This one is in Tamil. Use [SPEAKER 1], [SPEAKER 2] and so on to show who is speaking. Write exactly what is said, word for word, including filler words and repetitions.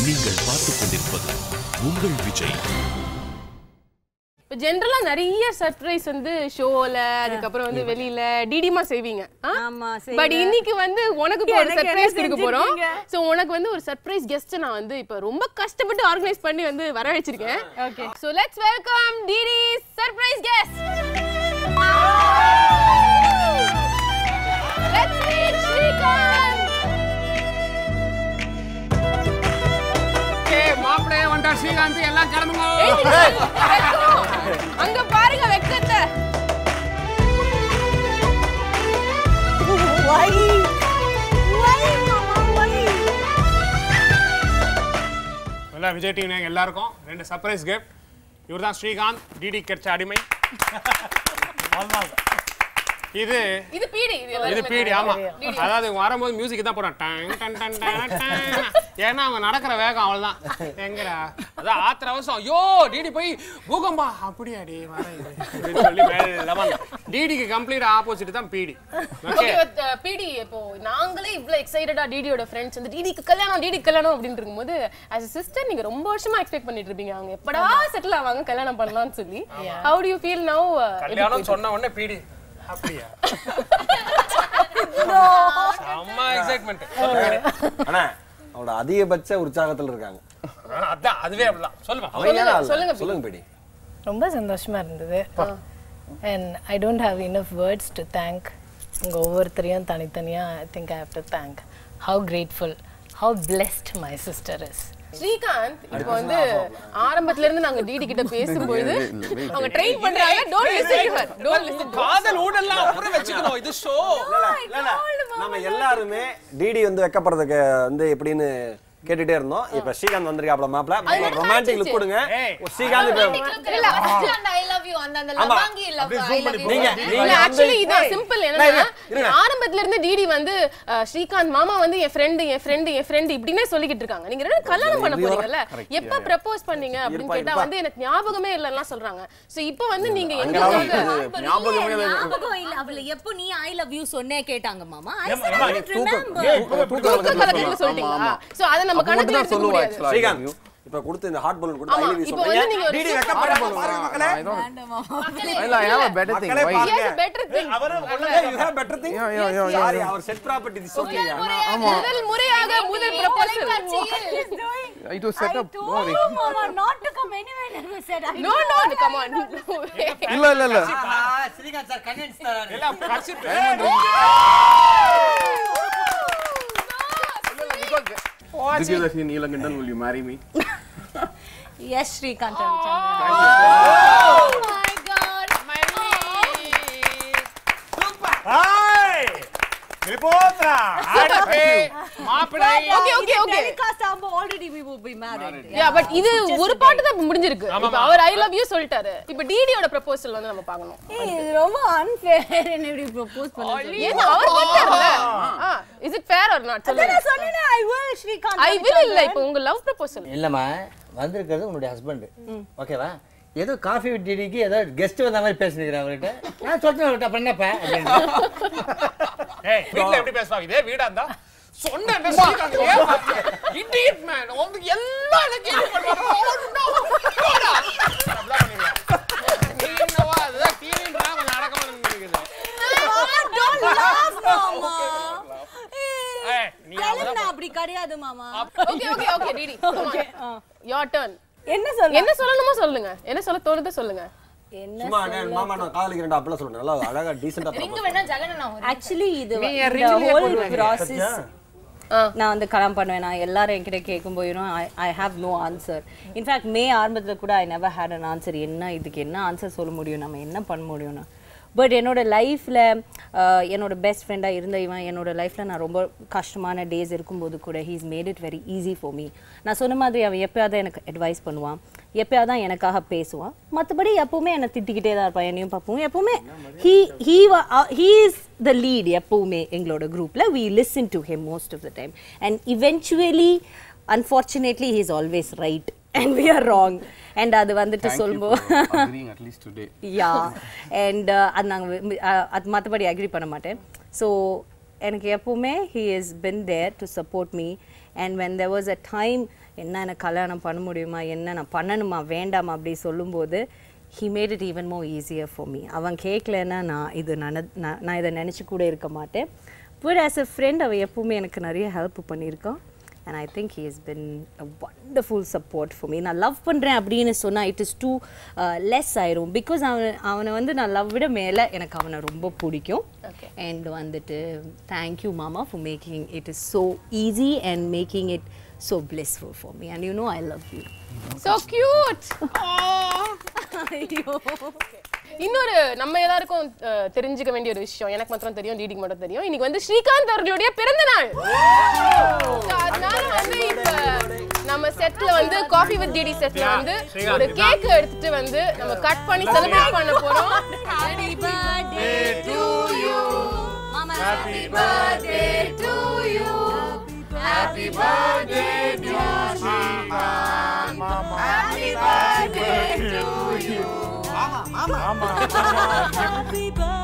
[SPEAKER 1] நீங்கள் பார்த்துக் கொண்டிருப்பது உங்கள் விஜய்.
[SPEAKER 2] ஜெனரலா நிறைய சர்ப்ரைஸ் வந்து ஷோல அதுக்கு அப்புறம் வந்து வெளியில டிடிமா செய்வீங்க.
[SPEAKER 3] ஆமா சரி.
[SPEAKER 2] பட் இன்னைக்கு வந்து உனக்கு ஒரு சர்ப்ரைஸ் கொடுக்க போறோம். சோ உனக்கு வந்து ஒரு சர்ப்ரைஸ் கெஸ்ட் நான் வந்து இப்ப ரொம்ப கஷ்டப்பட்டு ஆர்கனைஸ் பண்ணி வந்து வர வச்சிருக்கேன். Okay. So let's welcome DD surprise guest. Let's meet Srikanth.
[SPEAKER 4] Okay மாப்ளே வந்தா ஸ்ரீகாந்த் எல்லாம் கிளம்புங்க.
[SPEAKER 2] அங்க பாருங்க வெக்கத்தை.
[SPEAKER 3] வை வை மாமா வை.
[SPEAKER 4] எல்லா விஜய் டிவி நேங்க எல்லாருக்கும் ரெண்டு சர்ப்ரைஸ் கிஃப்ட். இவர்தான் ஸ்ரீகாந்த், டிடி கெட்ச அடிமை. இது
[SPEAKER 2] இது பீடி.
[SPEAKER 4] இது பீடி ஆமா. அதாவது வரும்போது மியூசிக் தான் போறான் டன் டன் டன் டன் டன். ஏன்னா அவங்க நடக்கிற வேகம் அவ்வளவுதான். எங்கடா அதான் ஆத்திர அவசரம். ஐயோ டிடி போய் பூகம்பா அப்படியே அடி வரேன் சொல்லி லெவன். டிடிக்கு கம்ப்ளீட் ஆப்போசிட் தான் பீடி.
[SPEAKER 2] ஓகே பீடி இப்போ நாங்களே இவ்வளவு எக்ஸைட்டடா டிடியோட ஃப்ரெண்ட்ஸ் வந்து டிடிக்கு கல்யாணம் டிடி கல்யாணம் அப்படின்னு இருக்கும்போது as a sister நீங்க ரொம்ப வருஷமா எக்ஸ்பெக்ட் பண்ணிட்டு இருப்பீங்க அவங்க எப்படா செட்டில் ஆவாங்க கல்யாணம் பண்ணலாம்னு சொல்லி. how do you feel now?
[SPEAKER 4] கல்யாணம் சொன்ன உடனே பீடி அப்படியா? அம்மா எக்ஸைட்மென்ட்.
[SPEAKER 5] அண்ணா அவளோட அதிகபட்ச உற்சாகத்துல இருக்காங்க.
[SPEAKER 4] அதான் அதுவே அப்படிதான். சொல்லுங்க
[SPEAKER 2] சொல்லுங்க
[SPEAKER 5] சொல்லுங்க பேடி.
[SPEAKER 6] ரொம்ப சந்தோஷமா இருந்தது. and I don't have enough words to thank உங்க ஒவ்வொருத்தரையும் தனித்தனியா I think I have to thank how grateful, how blessed my sister is.
[SPEAKER 2] Srikanth இப்போ வந்து ஆரம்பத்துல இருந்து நாங்க டிடி கிட்ட பேசும்போது அவங்க ட்ரெயின் பண்றாங்க don't listen to her don't listen
[SPEAKER 4] காதல் ஊடெல்லாம் அப்புறம் வெச்சுக்கணும் இது ஷோ.
[SPEAKER 5] நம்ம எல்லாரும் டிடி வந்து வெக்கப்படுறதுக்கு வந்து எப்படின்னு கேட்டுட்டே இருந்தோம். இப்ப ஸ்ரீகாந்த் வந்திருக்காப்ல மாப்ள ரொமான்டிக் லுக் கொடுங்க. ஸ்ரீகாந்த்
[SPEAKER 3] இல்ல ஸ்ரீகாந்த் ஐ லவ் யூ அந்த அந்த லவாங்கி லவ் ஐ லவ் யூ.
[SPEAKER 5] நீங்க
[SPEAKER 2] இல்ல एक्चुअली இது சிம்பிள். என்னன்னா ஆரம்பத்துல இருந்து டிடி வந்து ஸ்ரீகாந்த் மாமா வந்து என் ஃப்ரெண்ட் என் ஃப்ரெண்ட் என் ஃப்ரெண்ட் இப்படினே சொல்லிக்கிட்டு இருக்காங்க. நீங்க ரெண்டு கல்யாணம் பண்ண போறீங்கல எப்ப ப்ரப்போஸ் பண்ணீங்க அப்படின்னு கேட்டா வந்து எனக்கு ஞாபகமே இல்லலாம் சொல்றாங்க. சோ இப்போ வந்து நீங்க எங்க
[SPEAKER 5] ஞாபகமே இல்ல
[SPEAKER 3] ஞாபகம் இல்ல அவள எப்போ நீ ஐ லவ் யூ சொன்னே கேட்டாங்க மாமா. ஐ said remember
[SPEAKER 2] சொல்லிட்டீங்களா? சோ அத நம்ம கணக்குல எடுத்துக்க முடியாது.
[SPEAKER 5] ஸ்ரீகாந்த் இப்ப கொடுத்து இந்த ஹார்ட் பலூன் கொடுத்து ஐ லவ் யூ சொல்றீங்க. டிடி வெக்கப்படுறாங்க பாருங்க மக்களே.
[SPEAKER 7] இல்ல I have a better thing. Why?
[SPEAKER 2] He has a better thing.
[SPEAKER 5] அவர் ஒண்ணே you have better thing. Sorry அவர் செட் ப்ராப்பர்ட்டி திஸ் ஓகே.
[SPEAKER 2] முதல் முறையாக முதல் proposal.
[SPEAKER 7] It was set up.
[SPEAKER 3] no mama not to come anywhere never said I
[SPEAKER 2] No no come on.
[SPEAKER 7] இல்ல இல்ல இல்ல
[SPEAKER 8] ஸ்ரீகாந்த் சார் கன்வின்ஸ் தராரு.
[SPEAKER 4] எல்லாம் கட்சிட்
[SPEAKER 7] This is the Neelangandan, will you marry me?
[SPEAKER 3] yes Srikanth oh
[SPEAKER 2] my god my
[SPEAKER 4] hi நிபோத்ரா ஆடப்பே மாப்பிளை.
[SPEAKER 2] okay okay okay
[SPEAKER 3] telecast ஆகும் already we will be married.
[SPEAKER 2] yeah but இது ஒரு பாட்டு தான் முடிஞ்சிருக்கு. இப்போ அவர் ஐ லவ் யூ சொல்லிட்டாரு. இப்போ டிடியோட ப்ரப்போசல் வந்து நம்ம பார்க்கணும்.
[SPEAKER 3] இது ரொம்ப unfair என்ன இப்படி ப்ரோபோஸ் பண்ணது.
[SPEAKER 2] ஏன்னா அவர் பண்ணாருல. ஆ is it fair or not?
[SPEAKER 3] அத நான் சொன்னேனே I will Srikanth.
[SPEAKER 2] I will இல்ல இப்போ உங்க லவ் ப்ரப்போசல்.
[SPEAKER 8] இல்லம்மா வந்திருக்கிறது உன்னுடைய ஹஸ்பண்ட் ஓகேவா? ஏதோ காஃபி வித் டிடிக்கு ஏதோ கெஸ்ட் வந்த மாதிரி பேசிக்கிறேன் அவர்கிட்ட. நான் சொல்றேன் அவர்கிட்ட அப்புறம் என்னப்பா
[SPEAKER 4] ஏய் வீட்ல எப்படி பேசுவாங்க இதே வீடா இருந்தா சொன்னேன் ஸ்ரீகாந்த் இடியட் மேன் வந்து எல்லா கேள்வி பண்ணுவாங்க. போடா அப்படியே பண்ணிடுங்க. நீங்கவா அத டிவின்றா கொஞ்சம் அடக்கமா நிக்குது.
[SPEAKER 3] don't laugh mama.
[SPEAKER 4] ஏய் நீ
[SPEAKER 3] கல்யாணம் அப்படி கிடையாது மாமா.
[SPEAKER 2] okay okay okay DD okay your turn.
[SPEAKER 3] என்ன சொல்ல
[SPEAKER 2] என்ன சொல்லணுமோ சொல்லுங்க. என்ன சொல்ல தோணுதோ சொல்லுங்க.
[SPEAKER 3] என்ன
[SPEAKER 5] சும்மா நான் மாமா நான் காதலிக்கிறேன் அப்பள சொல்றேன். நல்லா அழகா டீசன்ட்டா
[SPEAKER 3] ரிங் வேணா ஜகனனா actually இது the whole process நான் வந்து கலாம் பண்ணுவேன். நான் எல்லாரும் என்கிட்ட கேட்கும்போது I have no answer. In fact மே ஆரம்பத்தில் கூட I never had an answer. என்ன இதுக்கு என்ன ஆன்சர் சொல்ல முடியும், நம்ம என்ன பண்ண முடியும்னா. பட் என்னோட லைஃப்பில் என்னோட பெஸ்ட் ஃப்ரெண்டாக இருந்த இவன் என்னோட லைஃப்பில் நான் ரொம்ப கஷ்டமான டேஸ் இருக்கும்போது கூட he's made it very easy for me. நான் சொன்ன மாதிரி அவன் எப்போயாவது எனக்கு அட்வைஸ் பண்ணுவான், எப்போயாவது தான் எனக்காக பேசுவான். மற்றபடி எப்போவுமே என்னை திட்டிக்கிட்டே தான் இருப்பான். என்னையும் பார்ப்போம் எப்போவுமே he he he is the lead. எப்போவுமே எங்களோட குரூப்பில் we listen to him most of the time and eventually unfortunately he is always right and we are wrong. and அது வந்துட்டு சொல்லும்போது
[SPEAKER 7] agreeing at least today.
[SPEAKER 3] yeah and அது நாங்க அது மத்தபடி அக்ரி பண்ண மாட்டேன். so எனக்கு எப்பவுமே he has been there to support me and when there was a time என்ன எனக்கு கல்யாணம் பண்ண முடியுமா என்ன நான் பண்ணணுமா வேண்டாமா அப்படி சொல்லும்போது he made it even more easier for me. அவன் கேட்கலன்னா நான் இது நான் இதை நினச்சி கூட இருக்க மாட்டேன். But as a friend அவன் எப்பவுமே எனக்கு நிறைய ஹெல்ப் பண்ணியிருக்கான். And I think he has been a wonderful support for me. நான் லவ் பண்ணுறேன் அப்படின்னு சொன்னால் it is too uh, less ஆயிரும் because அவன் அவனை வந்து நான் லவ் விட மேலே எனக்கு அவனை ரொம்ப பிடிக்கும். And வந்துட்டு thank you mama for making it is so easy and making it so blissful for me. And you know I love you.
[SPEAKER 2] So cute. இன்னொரு நம்ம எல்லாருக்கும் தெரிஞ்சுக்க வேண்டிய ஒரு விஷயம் எனக்கு மட்டும் தெரியும் டிடிக்கு மட்டும் தெரியும் இன்னைக்கு வந்து ஸ்ரீகாந்த் அவர்களுடைய பிறந்த நாள். அதனால வந்து இப்ப நம்ம செட்ல வந்து காஃபி வித் டிடி செட்ல வந்து ஒரு கேக் எடுத்துட்டு வந்து நம்ம கட் பண்ணி செலிப்ரேட் பண்ண போறோம். Happy birthday to you. Mama happy birthday to you. Happy birthday dear Shrikant. Mama happy birthday to you. Mama, mama, mama. Happy birthday.